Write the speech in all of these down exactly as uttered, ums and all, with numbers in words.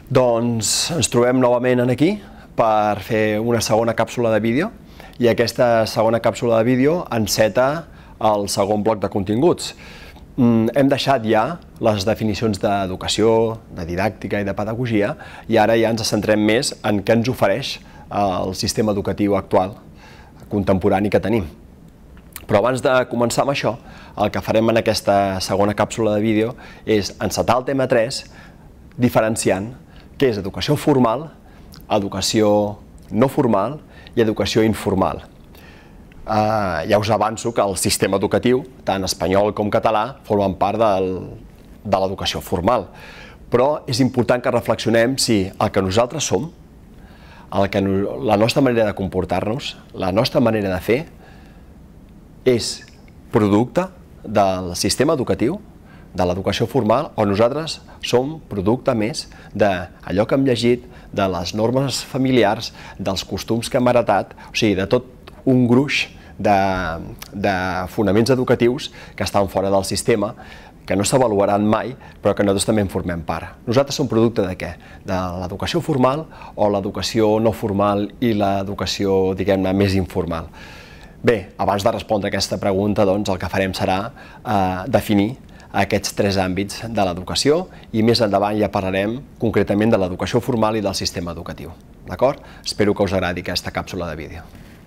Doncs ens trobem novament aquí per fer una segona càpsula de vídeo i aquesta segona càpsula de vídeo enceta el segon bloc de continguts. Hem deixat ja les definicions d'educació, de didàctica i de pedagogia i ara ja ens centrem més en què ens ofereix el sistema educatiu actual, contemporani que tenim. Però abans de començar amb això, el que farem en aquesta segona càpsula de vídeo és encetar el tema tres, diferenciant què és educació formal, educació no formal i educació informal. Uh, ja us avanço que el sistema educatiu, tant espanyol com català, formen part del, de l'educació formal. Però és important que reflexionem si el que nosaltres som, el que no, la nostra manera de comportar-nos, la nostra manera de fer, és producte del sistema educatiu, de l'educació formal, o nosaltres som producte més d'allò que hem llegit, de les normes familiars, dels costums que hem heretat, o sigui, de tot un gruix de, de fonaments educatius que estan fora del sistema, que no s'avaluaran mai, però que nosaltres també en formem part. Nosaltres som producte de què? De l'educació formal o l'educació no formal i l'educació, diguem-ne, més informal? Bé, abans de respondre a aquesta pregunta, doncs, el que farem serà eh, definir aquests tres àmbits de l'educació i més endavant ja parlarem concretament de l'educació formal i del sistema educatiu. D'acord? Espero que us agradi aquesta càpsula de vídeo.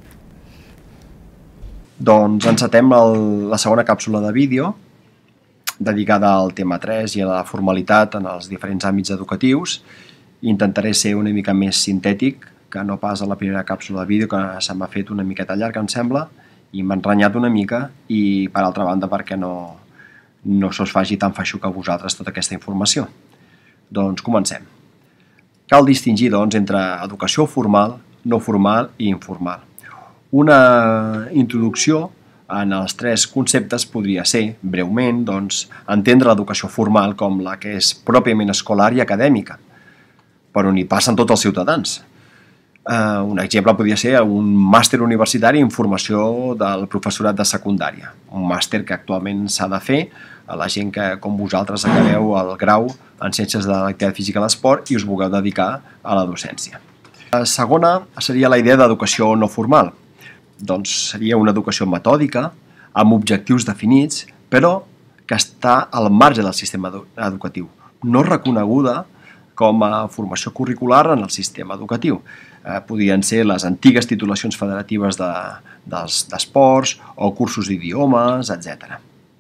Doncs encetem el, la segona càpsula de vídeo dedicada al tema tres i a la formalitat en els diferents àmbits educatius. Intentaré ser una mica més sintètic que no pas a la primera càpsula de vídeo, que se m'ha fet una miqueta llarga, em sembla, i m'ha enrenyat una mica, i per altra banda perquè no, no se us faci tan feixuc a vosaltres tota aquesta informació. Doncs comencem. Cal distingir, doncs, entre educació formal, no formal i informal. Una introducció en els tres conceptes podria ser, breument, doncs, entendre l'educació formal com la que és pròpiament escolar i acadèmica, per on hi passen tots els ciutadans. Uh, un exemple podria ser un màster universitari en formació del professorat de secundària, un màster que actualment s'ha de fer a la gent que, com vosaltres, acabeu el grau en Ciències de l'Activitat Física i l'Esport i us vulgueu dedicar a la docència. La segona seria la idea d'educació no formal. Doncs seria una educació metòdica, amb objectius definits, però que està al marge del sistema educatiu, no reconeguda com a formació curricular en el sistema educatiu. Eh, podrien ser les antigues titulacions federatives d'esports de, o cursos d'idiomes, etcètera.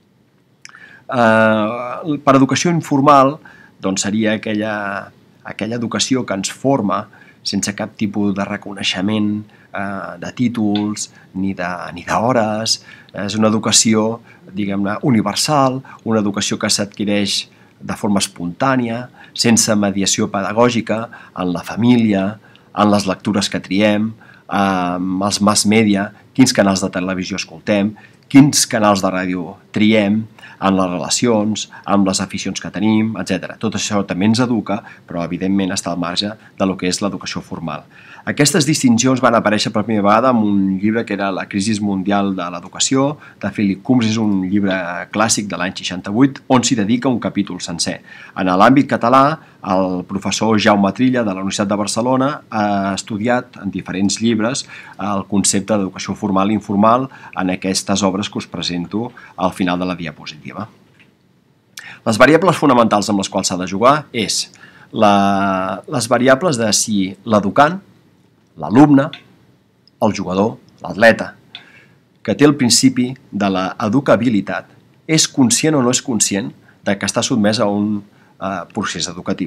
Eh, per educació informal, doncs seria aquella, aquella educació que ens forma sense cap tipus de reconeixement eh, de títols ni d'hores. És una educació, diguem-ne, universal, una educació que s'adquireix de forma espontània, sense mediació pedagògica, en la família, en les lectures que triem, amb els mass media, quins canals de televisió escoltem, quins canals de ràdio triem, en les relacions, amb les aficions que tenim, etcètera. Tot això també ens educa, però evidentment està al marge de lo que és l'educació formal. Aquestes distincions van aparèixer per primera vegada en un llibre que era La crisi mundial de l'educació, de Philip Coombs. És un llibre clàssic de l'any seixanta-vuit, on s'hi dedica un capítol sencer. En l'àmbit català, el professor Jaume Trilla, de la Universitat de Barcelona, ha estudiat en diferents llibres el concepte d'educació formal i informal en aquestes obres que us presento al final de la diapositiva. Les variables fonamentals amb les quals s'ha de jugar és la, les variables de si l'educant, l'alumne, el jugador, l'atleta, que té el principi de l'educabilitat, és conscient o no és conscient de que està sotmès a un eh, procés educatiu.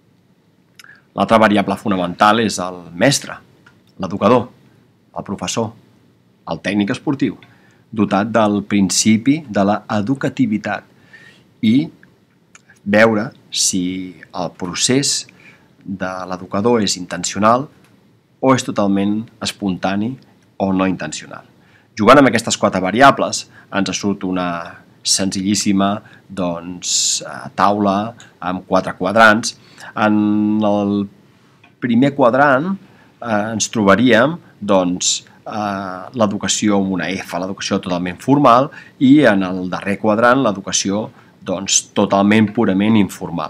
L'altra variable fonamental és el mestre, l'educador, el professor, el tècnic esportiu, dotat del principi de l'educativitat i veure si el procés de l'educador és intencional o és totalment espontani o no intencional. Jugant amb aquestes quatre variables ens surt una senzillíssima doncs, taula amb quatre quadrants. En el primer quadrant eh, ens trobaríem doncs, eh, l'educació amb una F, l'educació totalment formal, i en el darrer quadrant l'educació doncs, totalment purament informal.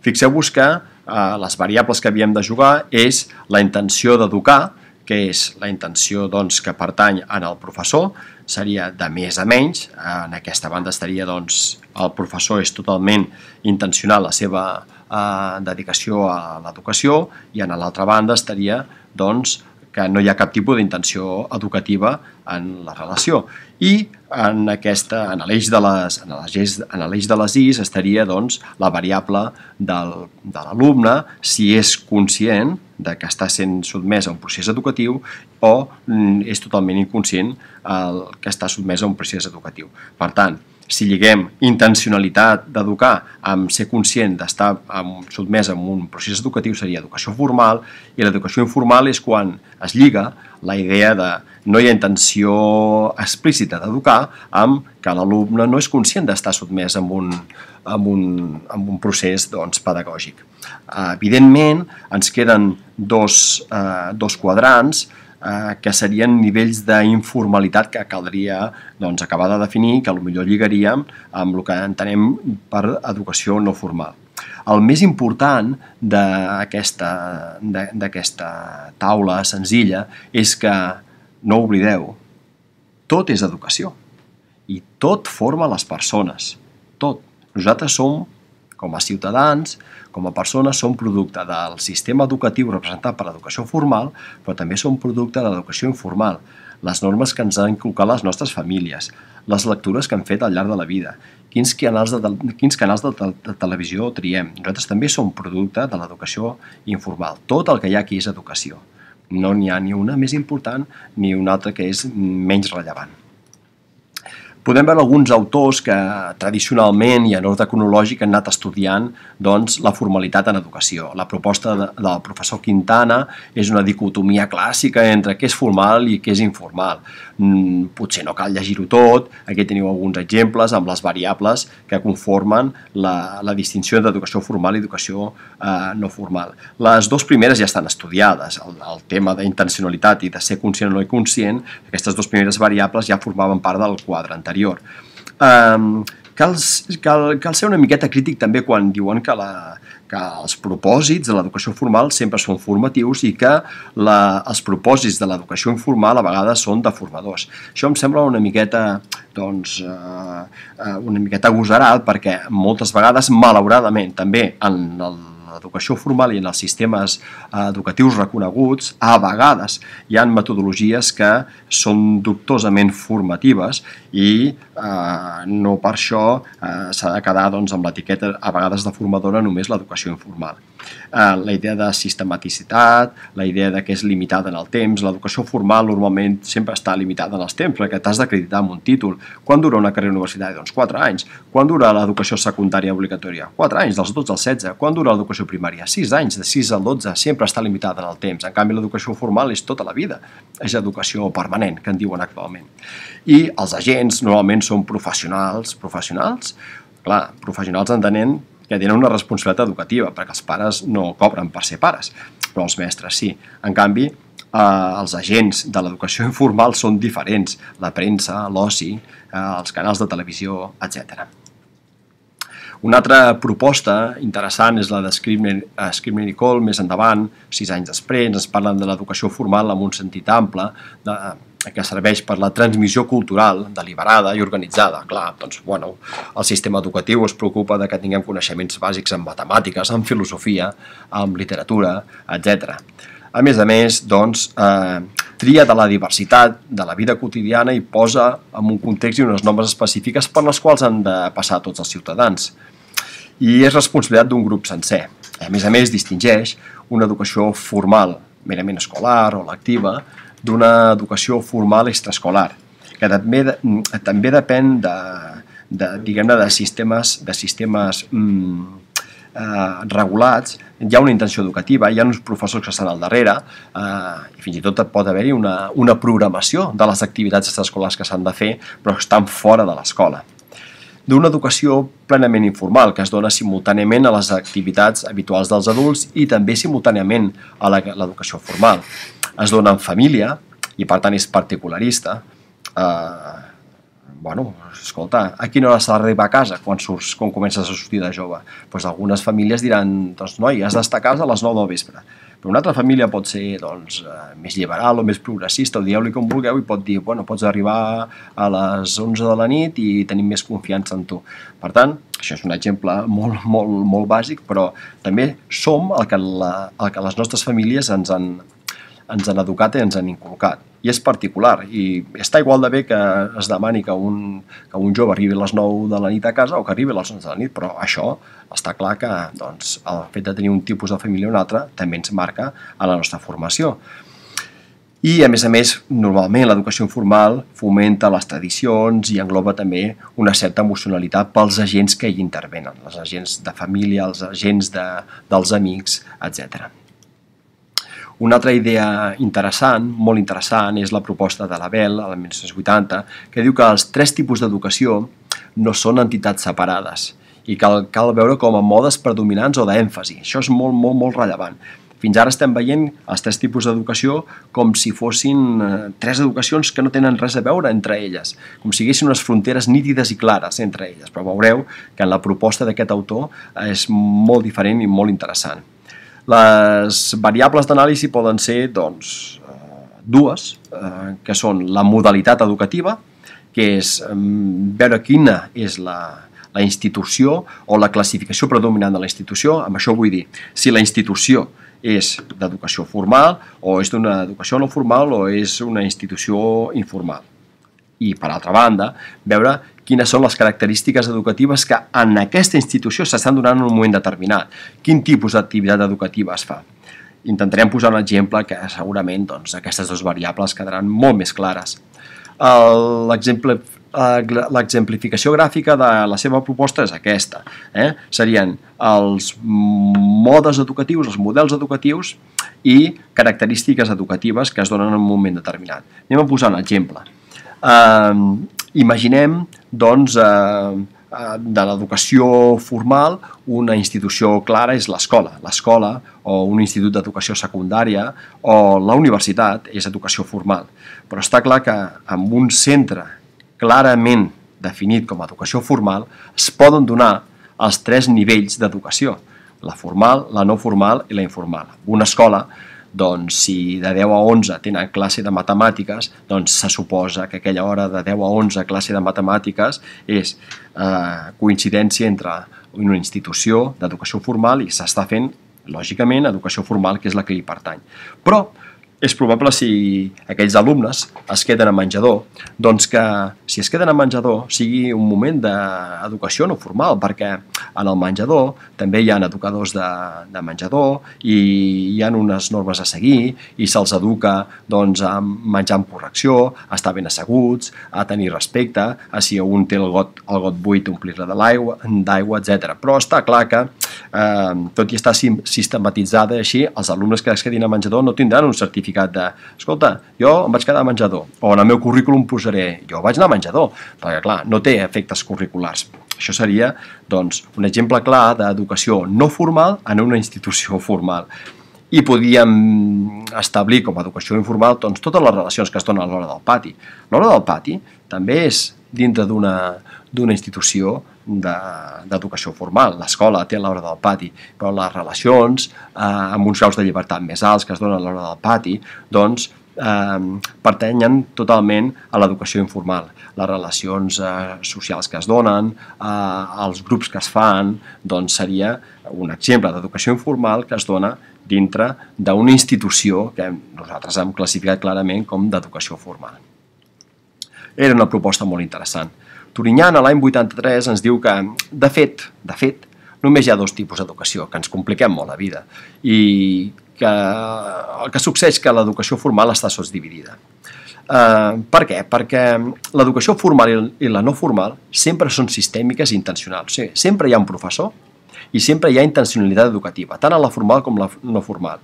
Fixeu-vos que eh, les variables que havíem de jugar és la intenció d'educar, que és la intenció doncs, que pertany en el professor, seria de més a menys. En aquesta banda estaria doncs, el professor és totalment intencional la seva eh, dedicació a l'educació, i en l'altra banda estaria doncs, que no hi ha cap tipus d'intenció educativa en la relació. I en, aquesta, en l'eix de, les, en en l'eix de les is estaria doncs, la variable del, de l'alumne, si és conscient de que està sent sotmès a un procés educatiu o és totalment inconscient el que està sotmès a un procés educatiu. Per tant, si lliguem intencionalitat d'educar amb ser conscient d'estar sotmès a un procés educatiu seria educació formal, i l'educació informal és quan es lliga la idea de no hi ha intenció explícita d'educar amb que l'alumne no és conscient d'estar sotmès a un, a un, a un procés doncs, pedagògic. Evidentment, ens queden dos, eh, dos quadrants que serien nivells d'informalitat que caldria doncs, acabar de definir, que potser lligaríem amb el que entenem per educació no formal. El més important d'aquesta d'aquesta taula senzilla és que, no oblideu, tot és educació i tot forma les persones, tot. Nosaltres som, com a ciutadans, com a persones, som producte del sistema educatiu representat per l'educació formal, però també som producte de l'educació informal, les normes que ens han inculcat les nostres famílies, les lectures que hem fet al llarg de la vida, quins canals de, quins canals de, de, de televisió triem. Nosaltres també som producte de l'educació informal. Tot el que hi ha aquí és educació. No n'hi ha ni una més important ni una altra que és menys rellevant. Podem veure alguns autors que tradicionalment i en ordre cronològic han anat estudiant doncs, la formalitat en educació. La proposta de, del professor Quintana és una dicotomia clàssica entre què és formal i què és informal. Mm, potser no cal llegir-ho tot, aquí teniu alguns exemples amb les variables que conformen la, la distinció entre educació formal i educació eh, no formal. Les dues primeres ja estan estudiades, el, el tema d'intencionalitat i de ser conscient o no conscient, aquestes dues primeres variables ja formaven part del quadre anterior. Um, cal, cal, cal ser una miqueta crític també quan diuen que, la, que els propòsits de l'educació formal sempre són formatius i que la, els propòsits de l'educació informal a vegades són deformadors. Això em sembla una miqueta, doncs, uh, una miqueta agosarat, perquè moltes vegades, malauradament, també en el l'educació formal i en els sistemes educatius reconeguts, a vegades hi ha metodologies que són dubtosament formatives i eh, no per això eh, s'ha de quedar doncs, amb l'etiqueta a vegades de formadora només l'educació informal. Eh, la idea de sistematicitat, la idea de que és limitada en el temps, l'educació formal normalment sempre està limitada en els temps perquè t'has d'acreditar amb un títol. Quan dura una carrera universitària? Doncs quatre anys. Quan dura l'educació secundària obligatòria? quatre anys, dels dotze als setze. Quan dura l'educació primària? sis anys, de sis al dotze, sempre està limitada en el temps. En canvi, l'educació formal és tota la vida. És educació permanent, que en diuen actualment. I els agents normalment són professionals, professionals, clar, professionals entenent que tenen una responsabilitat educativa, perquè els pares no cobren per ser pares, però els mestres sí. En canvi, eh, els agents de l'educació informal són diferents, la premsa, l'oci, eh, els canals de televisió, etcètera. Una altra proposta interessant és la de Scribner i Cole, més endavant, sis anys després, ens parlen de l'educació formal en un sentit ample, de, que serveix per la transmissió cultural deliberada i organitzada. Clar, doncs, bueno, el sistema educatiu es preocupa de que tinguem coneixements bàsics en matemàtiques, en filosofia, en literatura, etcètera. A més a més, doncs, eh, tria de la diversitat de la vida quotidiana i posa en un context i unes normes específiques per les quals han de passar tots els ciutadans. I és responsabilitat d'un grup sencer. A més a més, distingeix una educació formal merament escolar o lectiva d'una educació formal extraescolar, que també, també depèn de, de, diguem-ne, de sistemes, de sistemes mm, eh, regulats. Hi ha una intenció educativa, hi ha uns professors que estan al darrere, eh, i fins i tot pot haver-hi una, una programació de les activitats extraescolars que s'han de fer, però que estan fora de l'escola. D'una educació plenament informal, que es dona simultàniament a les activitats habituals dels adults i també simultàniament a l'educació formal. Es dona en família i, per tant, és particularista. Eh, bueno, escolta, a quina hora s'ha d'arribar a casa quan, surts, quan comences a sortir de jove? Doncs algunes famílies diran, doncs noi, has d'estar a casa a les nou del vespre. Però una altra família pot ser doncs, més liberal o més progressista, o dieu-li com vulgueu, i pot dir, bueno, pots arribar a les onze de la nit i tenim més confiança en tu. Per tant, això és un exemple molt, molt, molt bàsic, però també som el que, la, el que les nostres famílies ens han, ens han educat i ens han inculcat. I és particular, i està igual de bé que es demani que un, que un jove arribi a les nou de la nit a casa o que arribi a les onze de la nit, però això està clar que doncs, el fet de tenir un tipus de família o un altre també ens marca a la nostra formació. I, a més a més, normalment l'educació informal fomenta les tradicions i engloba també una certa emocionalitat pels agents que hi intervenen, els agents de família, els agents de, dels amics, etcètera. Una altra idea interessant, molt interessant, és la proposta de la Bell, a mil nou-cents vuitanta, que diu que els tres tipus d'educació no són entitats separades i cal, cal veure com a modes predominants o d'èmfasi. Això és molt, molt, molt rellevant. Fins ara estem veient els tres tipus d'educació com si fossin tres educacions que no tenen res a veure entre elles, com si hi haguessin unes fronteres nítides i clares entre elles, però veureu que en la proposta d'aquest autor és molt diferent i molt interessant. Les variables d'anàlisi poden ser doncs, dues, que són la modalitat educativa, que és veure quina és la, la institució o la classificació predominant de la institució. Amb això vull dir, si la institució és d'educació formal o és d'una educació no formal o és una institució informal. I, per altra banda, veure quines són les característiques educatives que en aquesta institució s'estan donant en un moment determinat. Quin tipus d'activitat educativa es fa. Intentarem posar un exemple que segurament doncs, aquestes dues variables quedaran molt més clares. L'exemplificació gràfica de la seva proposta és aquesta. Eh? Serien els modes educatius, els models educatius i característiques educatives que es donen en un moment determinat. Anem a posar un exemple. Uh, imaginem doncs, uh, uh, de l'educació formal, una institució clara és l'escola. L'escola o un institut d'educació secundària o la universitat és educació formal. Però està clar que amb un centre clarament definit com a educació formal es poden donar els tres nivells d'educació, la formal, la no formal i la informal. Una escola, doncs, si de deu a onze tenen classe de matemàtiques, doncs se suposa que aquella hora de deu a onze classe de matemàtiques és eh, coincidència entre una institució d'educació formal i s'està fent, lògicament, educació formal, que és la que hi pertany. Però és probable, si aquells alumnes es queden a menjador, doncs que si es queden a menjador sigui un moment d'educació no formal, perquè en el menjador també hi ha educadors de, de menjador i hi ha unes normes a seguir i se'ls educa doncs, a menjar amb correcció, a estar ben asseguts, a tenir respecte, a si un té el got, el got buit omplir-la d'aigua, etcètera. Però està clar que, eh, tot i estar sistematitzada així, els alumnes que es quedin a menjador no tindran un certificat de, escolta, jo em vaig quedar a menjador, o en el meu currículum posaré, jo vaig anar a menjador, perquè clar, no té efectes curriculars. Això seria, doncs, un exemple clar d'educació no formal en una institució formal. I podíem establir com a educació informal doncs, totes les relacions que es donen a l'hora del pati. L'hora del pati també és dintre d'una institució d'educació formal. L'escola té l'hora del pati, però les relacions eh, amb uns graus de llibertat més alts que es donen a l'hora del pati, doncs, eh, pertanyen totalment a l'educació informal. Les relacions eh, socials que es donen, eh, els grups que es fan, doncs seria un exemple d'educació informal que es dona dintre d'una institució que nosaltres hem classificat clarament com d'educació formal. Era una proposta molt interessant. Turinyan, a l'any vuitanta-tres, ens diu que, de fet, de fet, només hi ha dos tipus d'educació, que ens compliquem molt la vida, i que el que succeeix és que l'educació formal està sotsdividida. Uh, per què? Perquè l'educació formal i la no formal sempre són sistèmiques i intencionals. O sigui, sempre hi ha un professor i sempre hi ha intencionalitat educativa, tant a la formal com a la no formal.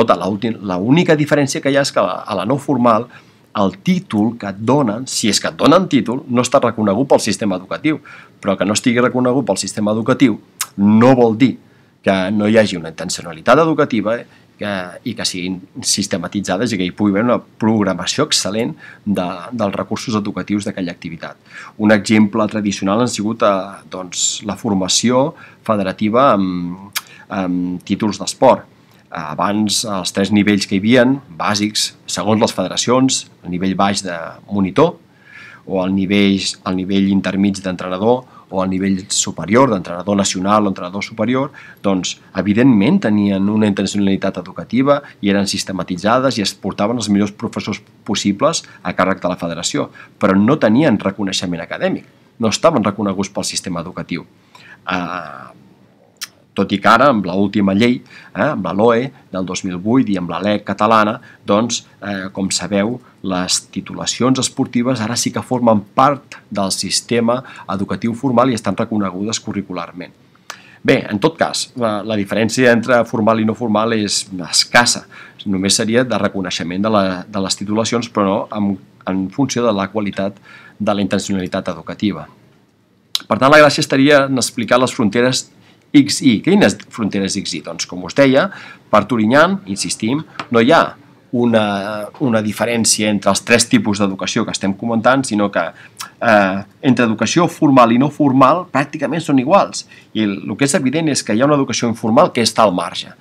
L'única diferència que hi ha és que a la no formal el títol que et donen, si és que et donen títol, no està reconegut pel sistema educatiu, però que no estigui reconegut pel sistema educatiu no vol dir que no hi hagi una intencionalitat educativa que, i que siguin sistematitzades i que hi pugui haver una programació excel·lent de, dels recursos educatius d'aquella activitat. Un exemple tradicional ha sigut eh, doncs, la formació federativa amb, amb títols d'esport. Abans, els tres nivells que hi havia, bàsics, segons les federacions, el nivell baix de monitor, o el nivell, el nivell intermig d'entrenador, o el nivell superior d'entrenador nacional o entrenador superior, doncs, evidentment tenien una intencionalitat educativa i eren sistematitzades i es portaven els millors professors possibles a càrrec de la federació, però no tenien reconeixement acadèmic, no estaven reconeguts pel sistema educatiu. Eh, tot i que ara, amb l'última llei, eh, amb la L O E del dos mil vuit i amb la L E C catalana, doncs, eh, com sabeu, les titulacions esportives ara sí que formen part del sistema educatiu formal i estan reconegudes curricularment. Bé, en tot cas, la, la diferència entre formal i no formal és escassa. Només seria de reconeixement de, la, de les titulacions, però no en, en funció de la qualitat de la intencionalitat educativa. Per tant, la gràcia estaria en explicar les fronteres X I. Quines fronteres X I? Doncs, com us deia, per Turinyan, insistim, no hi ha una, una diferència entre els tres tipus d'educació que estem comentant, sinó que eh, entre educació formal i no formal pràcticament són iguals. I el que és evident és que hi ha una educació informal que està al marge.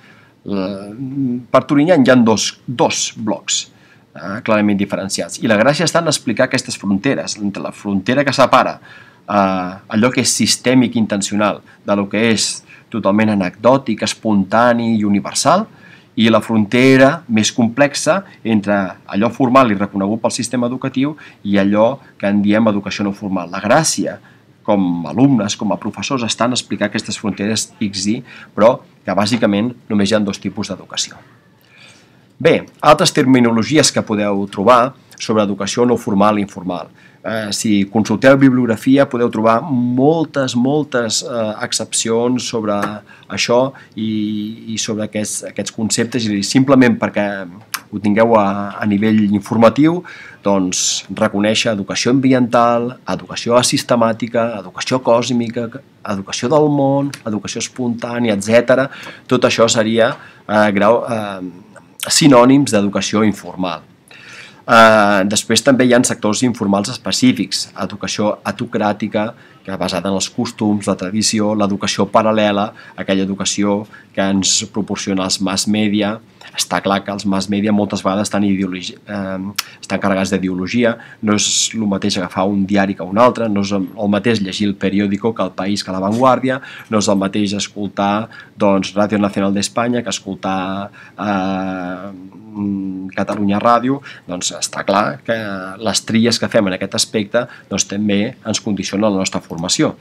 Per Turinyan hi ha dos, dos blocs eh, clarament diferenciats. I la gràcia està en explicar aquestes fronteres, entre la frontera que separa Uh, allò que és sistèmic i intencional de lo que és totalment anecdòtic, espontani i universal, i la frontera més complexa entre allò formal i reconegut pel sistema educatiu i allò que en diem educació no formal. La gràcia, com a alumnes, com a professors, estan a explicar aquestes fronteres X I, però que bàsicament només hi ha dos tipus d'educació. Bé, altres terminologies que podeu trobar sobre educació no formal i informal. Eh, si consulteu bibliografia podeu trobar moltes, moltes eh, excepcions sobre això i, i sobre aquests, aquests conceptes, i simplement perquè ho tingueu a, a nivell informatiu, doncs reconèixer educació ambiental, educació asistemàtica, educació còsmica, educació del món, educació espontània, etcètera. Tot això seria eh, grau, eh, sinònims d'educació informal. Uh, després també hi ha sectors informals específics, educació autocràtica, que basada en els costums, la tradició, l'educació paral·lela, aquella educació que ens proporciona els mass media. Està clar que els mass media moltes vegades estan, eh, estan carregats d'ideologia, no és el mateix agafar un diari que un altre, no és el mateix llegir el periòdico que El País que La Vanguardia, no és el mateix escoltar doncs, Ràdio Nacional d'Espanya que escoltar eh, Catalunya Ràdio. Doncs està clar que les tries que fem en aquest aspecte doncs, també ens condicionen la nostra formació.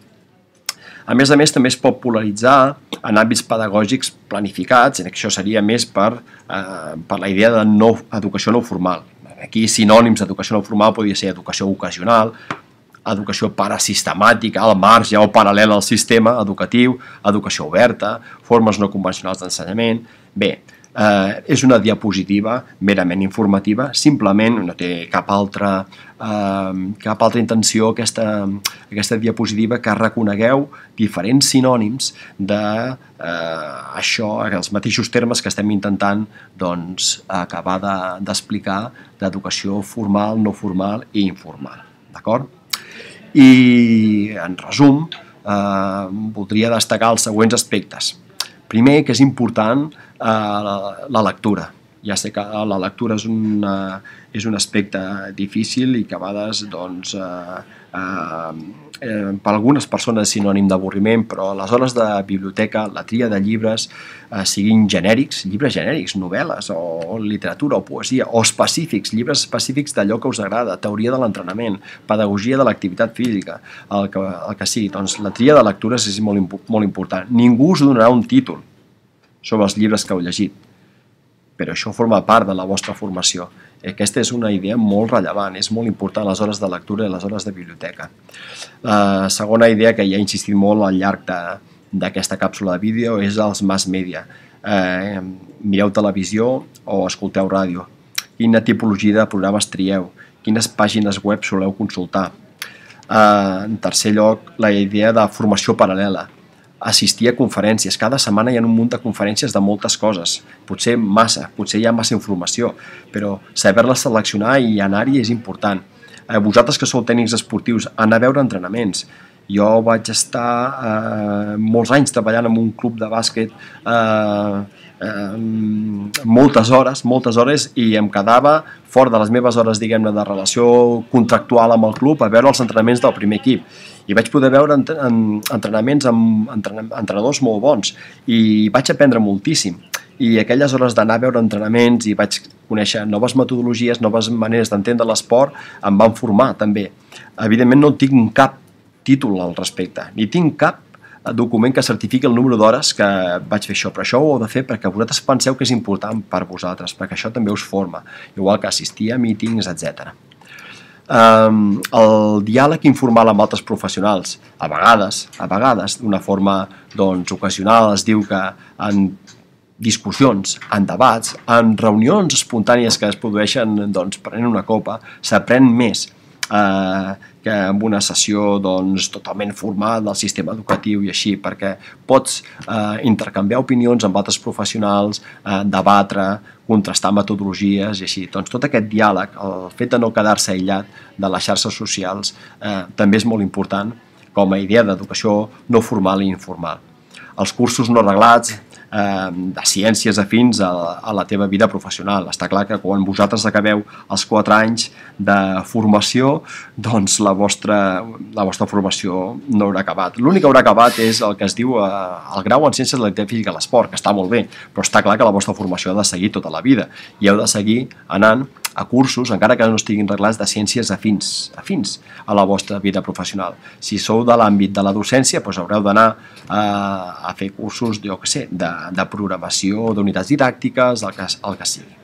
A més a més, també es pot polaritzar en àmbits pedagògics planificats, i això seria més per, eh, per la idea de no, educació no formal. Aquí sinònims d'educació no formal podria ser educació ocasional, educació parasistemàtica, al marge o paral·lela al sistema educatiu, educació oberta, formes no convencionals d'ensenyament. Bé, Eh, és una diapositiva merament informativa, simplement no té cap altra, eh, cap altra intenció aquesta, aquesta diapositiva que reconegueu diferents sinònims de eh, això, els mateixos termes que estem intentant doncs, acabar d'explicar d'educació formal, no formal i informal. D'acord? I en resum, eh, voldria destacar els següents aspectes. Primer, que és important eh, la, la lectura. Ja sé que la lectura és, una, és un aspecte difícil i que a vegades doncs, eh, eh, per algunes persones és sinònim d'avorriment, però les hores de biblioteca, la tria de llibres, eh, siguin genèrics, llibres genèrics, novel·les o, o literatura o poesia, o específics, llibres específics d'allò que us agrada, teoria de l'entrenament, pedagogia de l'activitat física, el que, el que sigui. Doncs la tria de lectures és molt, molt important. Ningú us donarà un títol sobre els llibres que heu llegit, però això forma part de la vostra formació. Aquesta és una idea molt rellevant, és molt important les hores de lectura i les hores de biblioteca. La segona idea que ja he insistit molt al llarg d'aquesta càpsula de vídeo és els mass media. Eh, mireu televisió o escolteu ràdio. Quina tipologia de programes trieu? Quines pàgines web soleu consultar? Eh, en tercer lloc, la idea de formació paral·lela. assistir a conferències. Cada setmana hi ha un munt de conferències de moltes coses. Potser massa, potser hi ha massa informació, però saber-la seleccionar i anar-hi és important. Eh, vosaltres que sou tècnics esportius, anar a veure entrenaments. Jo vaig estar eh, molts anys treballant en un club de bàsquet eh, eh, moltes hores, moltes hores i em quedava fora de les meves hores, diguem-ne, de relació contractual amb el club a veure els entrenaments del primer equip. I vaig poder veure entrenaments amb entrenadors molt bons i vaig aprendre moltíssim. I aquelles hores d'anar a veure entrenaments i vaig conèixer noves metodologies, noves maneres d'entendre l'esport, em van formar també. Evidentment no tinc cap títol al respecte, ni tinc cap document que certifiqui el número d'hores que vaig fer això, però això ho heu de fer perquè vosaltres penseu que és important per vosaltres, perquè això també us forma, igual que assistir a mítings, etcètera. Um, el diàleg informal amb altres professionals, a vegades, a vegades, d'una forma doncs, ocasional, es diu que en discussions, en debats, en reunions espontànies que es produeixen doncs, prenent una copa, s'aprèn més eh, que en una sessió doncs, totalment formal del sistema educatiu i així, perquè pots eh, intercanviar opinions amb altres professionals, eh, debatre, contrastar metodologies i així. Doncs tot aquest diàleg, el fet de no quedar-se aïllat de les xarxes socials, eh, també és molt important com a idea d'educació no formal i informal. Els cursos no reglats, de ciències afins a, a la teva vida professional. Està clar que quan vosaltres acabeu els quatre anys de formació, doncs la vostra, la vostra formació no haurà acabat. L'únic que haurà acabat és el que es diu eh, el grau en ciències de l'activitat física i l'esport, que està molt bé, però està clar que la vostra formació ha de seguir tota la vida i heu de seguir anant a cursos, encara que no estiguin reglats, de ciències afins, afins a la vostra vida professional. Si sou de l'àmbit de la docència, doncs haureu d'anar a, a fer cursos, jo què sé, de, de programació, d'unitats didàctiques, el que, el que sigui.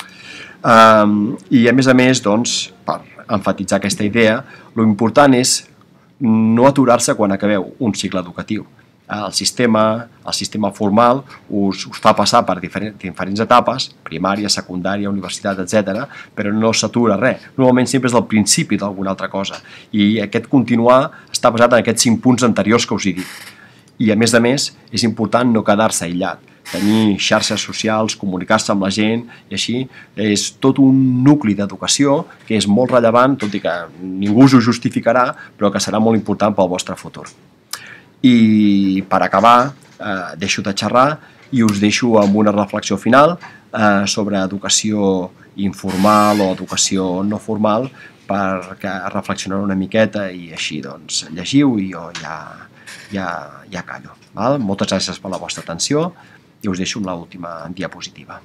Um, I a més a més, doncs, per enfatitzar aquesta idea, l'important és no aturar-se quan acabeu un cicle educatiu. El sistema, el sistema formal us, us fa passar per diferents, diferents etapes, primària, secundària, universitat, etcètera, però no s'atura res. Normalment sempre és el principi d'alguna altra cosa. I aquest continuar està basat en aquests cinc punts anteriors que us he dit. I a més a més, és important no quedar-se aïllat. Tenir xarxes socials, comunicar-se amb la gent, i així és tot un nucli d'educació que és molt rellevant, tot i que ningú us ho justificarà, però que serà molt important pel vostre futur. I per acabar, eh, deixo de xerrar i us deixo amb una reflexió final eh, sobre educació informal o educació no formal, perquè reflexionar una miqueta i així doncs llegiu i jo ja, ja, ja callo. Val? Moltes gràcies per la vostra atenció i us deixo amb l'última diapositiva.